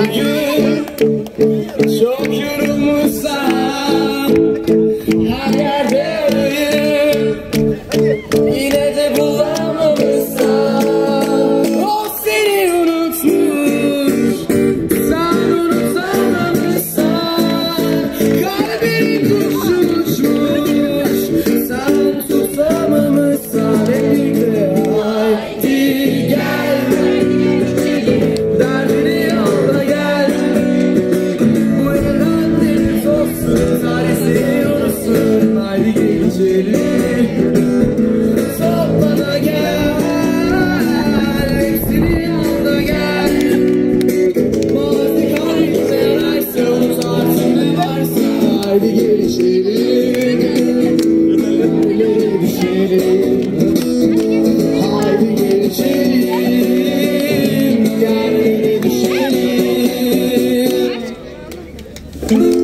Bugün çok yorulmuşsan, her yerde arayıp yine de bulamamışsan, o seni unutmuş, sen unutamamışsan, kalbin kurşun uçmuş, sen tutamamışsan, birlikte haydi gel, derdini yolla gel, bu evren deniz olsun, tarihsini unutsun, haydi gel içeri. Bana gel, hepsini al da gel. Mazi kalbimde yaraysa, unut artık ne varsa. Haydi gel içeri, yerlere düşelim. Haydi gel içeri, yerlere düşelim.